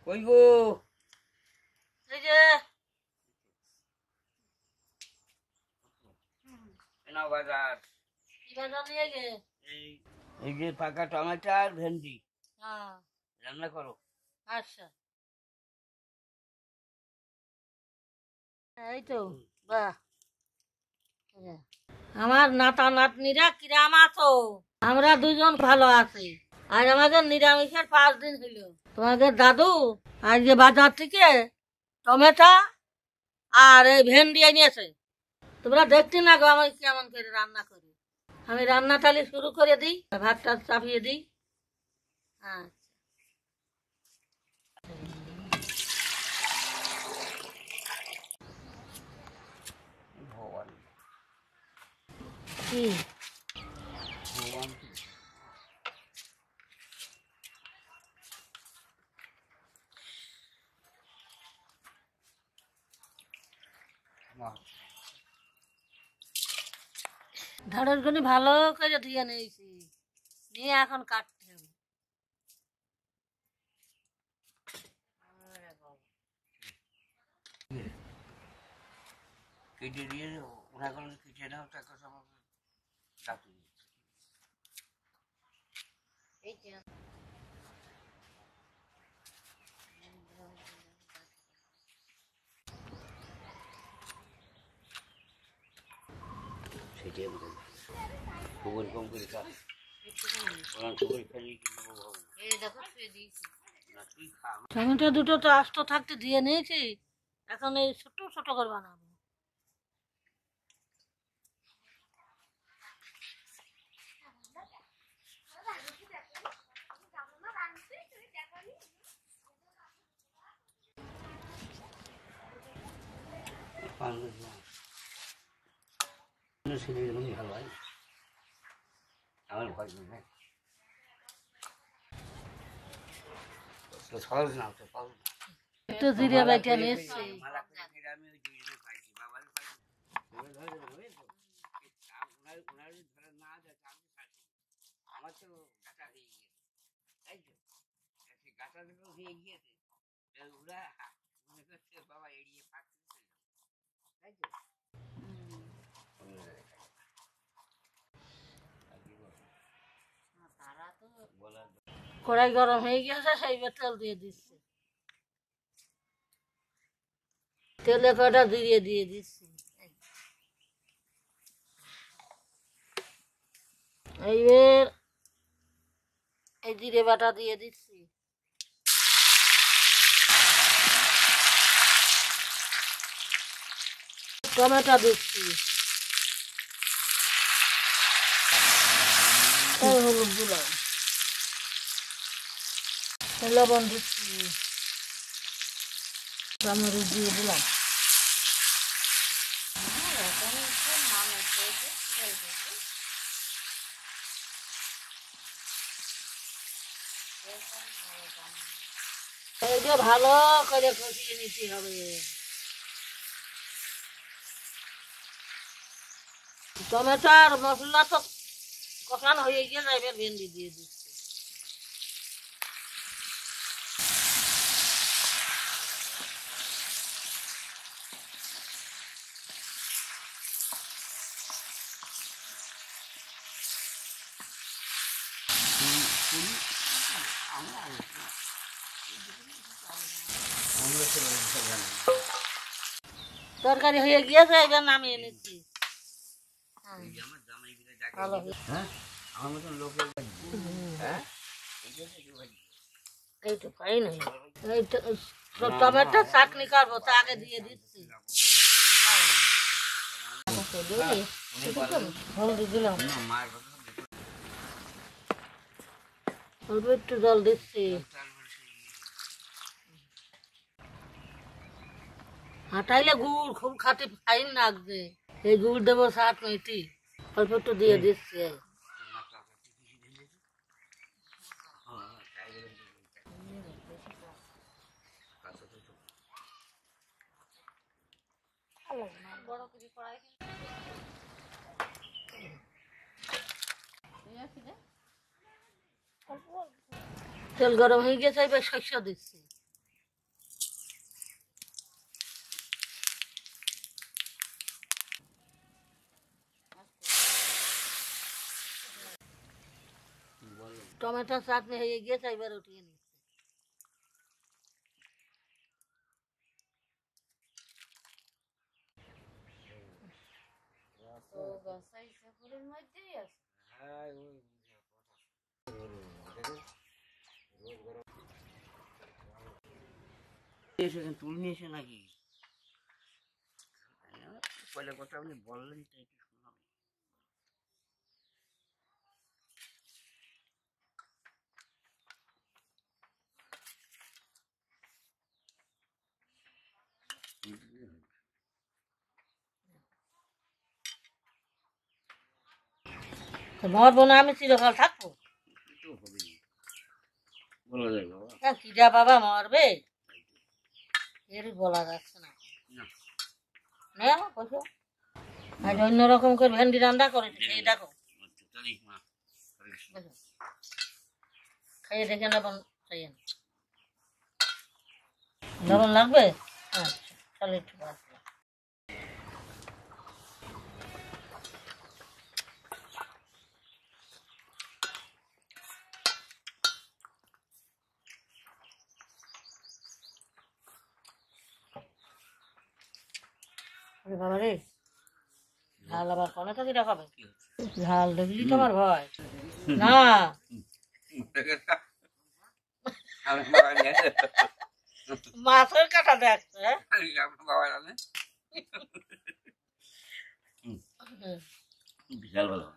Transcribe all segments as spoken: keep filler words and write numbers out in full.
কই গো? এই যে এনা বাজার। কি বাজার নিয়ে গে? এই এই যে পাকা টমেটো আর ভেন্ডি। হ্যাঁ রান্না করো। আচ্ছা এই তো বাহ আমার নাতা নাতনিরা কিরাম আছো? আমরা দুজন ভালো আছি। আজ আমাদের নিরামিষের পাঁচ দিন হইল। তোমাদের দাদু আজ যে বাজার থেকে টমেটো আর এই ভেন্ডি এনেছে। তোমরা দেখতে না গো আমি কেমন করে রান্না করি। আমি রান্না তাহলে শুরু করে দিই, ভাতটা চাপিয়ে দিই। হ্যাঁ ভগবান কি ভগবান ঢাড়ের গুনি ভালো করে ধুয়ে নিয়েছি, নিয়ে এখন কাটতে হবে। কেটে দিয়ে ওরা কোনো কেটে দাও তাকে সব ডাকি সেটাই বলে খবর কম করে খা ওরা খবর খাইয়ে কিন্তু টমেটো দুটো তো আস্ত থাকতে দিয়ে নিয়েছি, এখন এই ছোট ছোট করে বানাবো। ভালো হয় আমার ভয় নেই তো সহজ না তো পাবো না একটু জিরে বাইটা নিয়ে এসছি। আমি ওই দুইজনে পাইছি বাবার না যাচ্ছে আমি থাকি আমার তো গাটা হয়ে গিয়েছে তাই তো সে গাটা যখন হয়ে গিয়েছে ওরা মনে করছে বাবা এড়িয়ে পাচ্ছে তাই তো কড়াই গরম হয়ে গেছে, সেই তেল দিয়ে দিচ্ছি। তেলে কটা দিয়ে দিয়ে দিচ্ছি। এইবার এই জিরে বাটা দিয়ে দিচ্ছি। টমেটো দিচ্ছি, হলুদ দিলাম, লবণ দিচ্ছি, মরিচ দিয়ে দিলাম। এইটা ভালো করে কষিয়ে নিতে হবে। টমেটো আর মশলা তো কষানো হয়ে গিয়ে এবার ভেন্ডি দিয়ে দিচ্ছি। তরকারি হয়ে গিয়েছে, এবার নামিয়ে নিচ্ছি। এই তো পাই নাই, এই তো টমেটো চাটনি করবো তা আগে দিয়ে দিচ্ছি। হলদি দিলাম, অল্প একটু জল দিচ্ছি। হাঁটাইলে গুড় খুব খাতে ফাইন লাগছে, এই গুড় দেবো সাত মিনিটি, অল্প একটু দিয়ে দিচ্ছি। তেল গরম হয়ে গেছে, এবার শস্য দিচ্ছি। টমেটো চাটনি হয়ে গিয়েছে, এবার উঠিয়ে নি। এসেছেন তুল নিয়ে এসে নাকি? পয়লা কথা আপনি বললেন তো একটু শুনলাম। তো মরবো না আমি চিরকাল থাকবো? তো হবে বলা যায় বাবা। হ্যাঁ, কিরা বাবা মরবে এর বলা যাচ্ছে না। না না বসো, আজ অন্যরকম করে ভেন্ডি রান্না করেছি, সেই দেখো। জানি মা বসো। খাইয়ে দেখে লবণ খাইয়ে না। লবণ লাগবে? আচ্ছা তাহলে একটু বাদ দাও। আরে বাবা রে, ঝাল আবার কোনো তো কিরা খাবে? ঝাল দেখলি তোমার ভয় না? মাছের কাটা দেখছে। বিশাল ভালো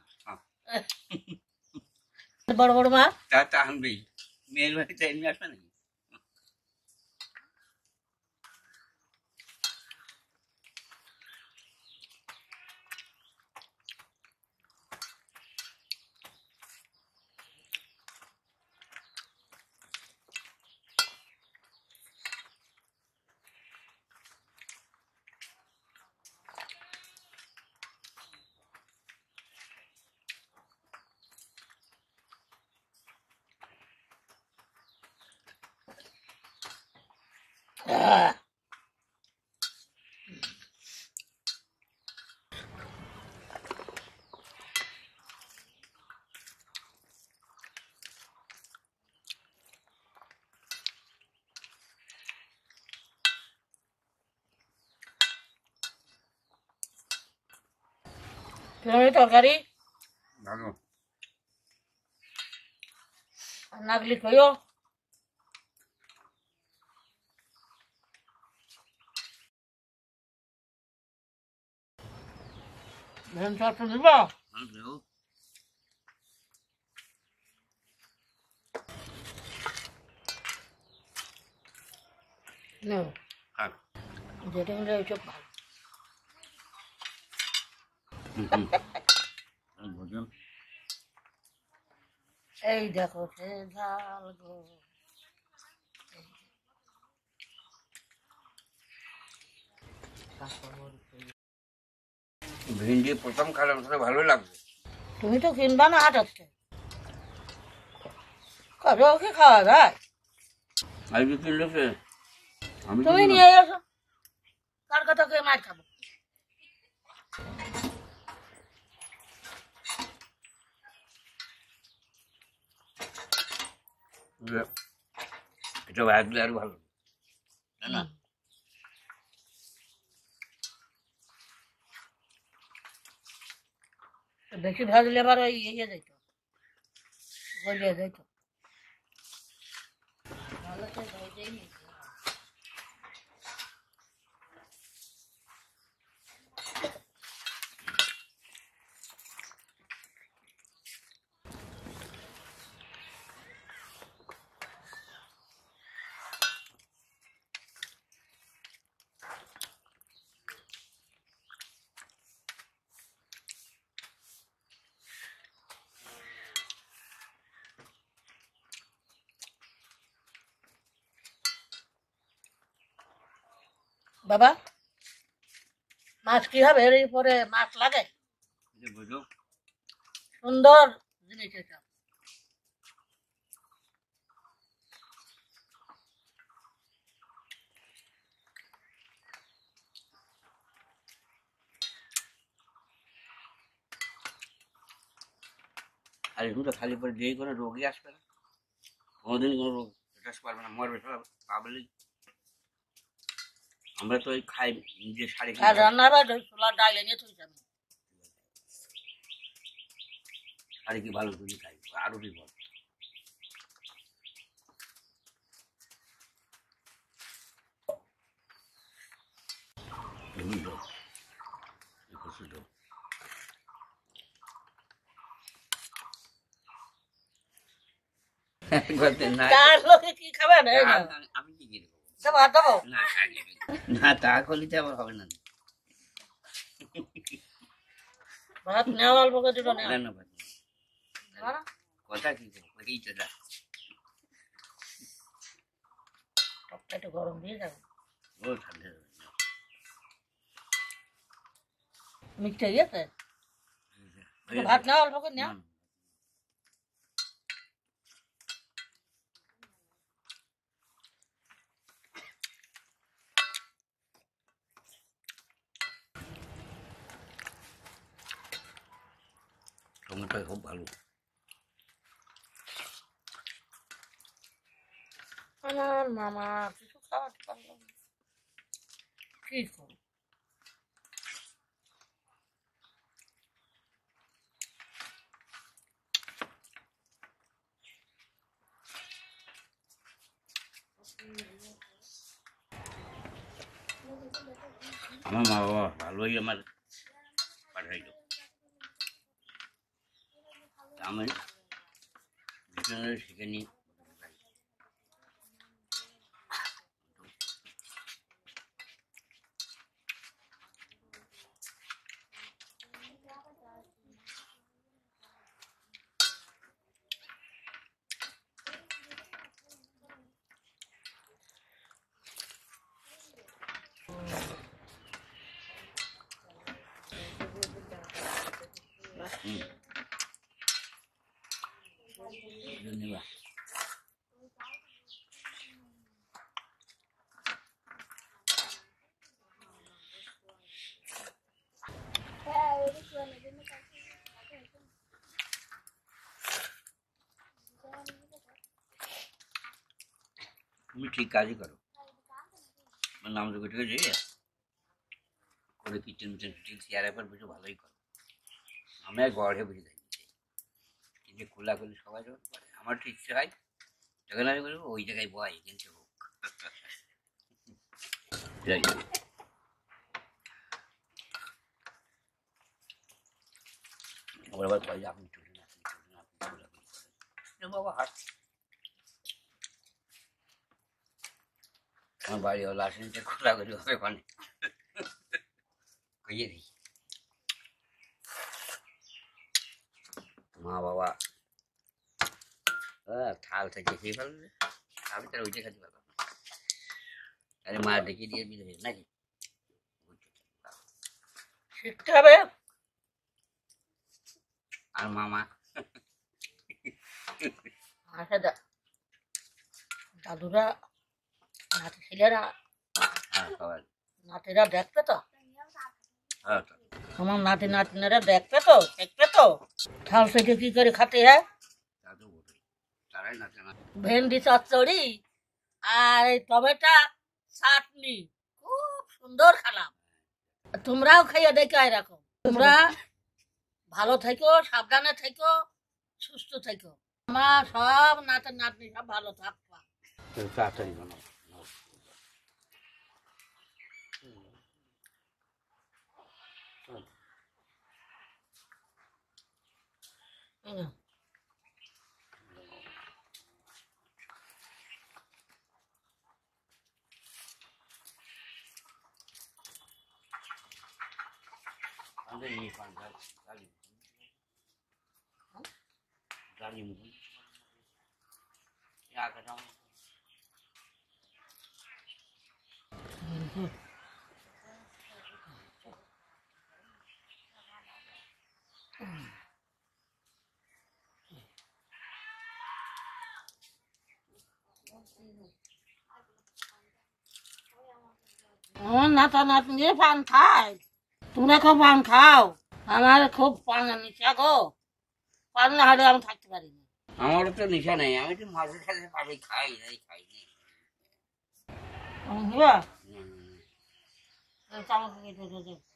বড় বড় মাছ তা তা আনবেই। মেয়ের বাড়িতে এমনি আসবে নাকি? তরকারি ভালো নাগলি কইও। ধান চাটনি দিবা? ভালো না, খাক যেটা কিন্তু এইসব ভালো। ভোজন এই দেখো সে ঝাল গো। ভেন্ডি প্রথম খেলাম তাহলে ভালো লাগবে। তুমি তো কিনবা না হাটাচ্ছে, কবে ওকে খাওয়া যায়? আজকে কিনলে সে আমি তুমি কিনলাম। নিয়ে এসো, কার কথা কে মাছ খাবো? এটা ভাজলে আর ভালো তাই না? বেশি ভাজলে আবার ওই ইয়ে যাইত, গলিয়ে যাইত। ভালো তো ভেজেই নিয়েছি। বাবা মাছ কি হবে? এর পরে মাছ লাগে? বুঝো সুন্দর জিনিস এটা। আর রুমটা খালি পরে দিয়ে কোনো রোগী আসবে না, কোনোদিন কোনো রোগ আসতে পারবে না, মরবে সব পাবলিক। আমরা তো ওই খাই নিজে শাড়ি আর রান্না বাড়ি ছোলা ডাল এনে তুই যাবি শাড়ি কি ভালো করে খাই আরো বিপদ। বুঝলো বুঝলো তার লোকে কি খাবেন আমি কি কিনে দেবো দেবো না না তা করলে আবার হবে না। ভাত নেওয়া অল্প করে দিল না কথা কি এই তো একটু গরম দিয়ে যাবে ও ঠান্ডা মিষ্টি গিয়েছে ভাত নেওয়া অল্প করে নেওয়া টমেটো খুব ভালো। আমার মামা কিছু খাওয়াতে পারলো না কি করবো আমার মা বাবা ভালোই আমার পাঠাইল, আমি ডিকশনারি শিখে নিই। ধন্যবাদ। তুমি ঠিক কাজই করো, নাম তো ঠিক আছে করে কিচেন মিচেন ঠিক চেয়ারের পর বুঝে ভালোই করো। আমি আর গড়ে বুঝে যাই কিন্তু খোলাখুলি সবাই যখন করে আমার তো ইচ্ছে হয় যখন আমি বলবো ওই জায়গায় বয় কিন্তু হোক। যাই ওর আবার কয় আপনি চলুন আপনি চলুন আপনি খোলাখুলি করেন বাবা হাট। আমার বাড়ি হলো আসেন যে খোলাখুলি হবে ওখানে কইয়ে দিই মা বাবা থাল থেকে খেয়ে ফেলবে, আমি তার ওইটা খেতে পারলাম না। আরে মা ডেকে দিয়ে বিয়ে নাকি শিখতে হবে। আর মামা আচ্ছা দাদুরা নাতি ছেলেরা নাতিরা দেখবে তো, আমার নাতি নাতিনারা দেখবে তো দেখবে তো থাল থেকে কি করে খাতে হয়। ভেন্ডি চচ্চড়ি আর টমেটো চাটনি খুব সুন্দর খেলাম, তোমরাও খাইয়ে দেখে এরকম। তোমরা ভালো থেকো, সাবধানে থেকো, সুস্থ থেকো, আমার সব নাতি নাতনি সব ভালো থাকবা। তাড়াতাড়ি বানাও আমার নাতা নাতনি পান খায়, তোমরা খুব পান খাও, আমার খুব পান নিচা গো। পান না হলে আমি থাকতে পারি না। আমারও তো নেশা নেই, আমি তো মাঝে সাঝে পাশে খাই নাই খাই নি। আমি হ্যাঁ না, না, না। চামচ কেটে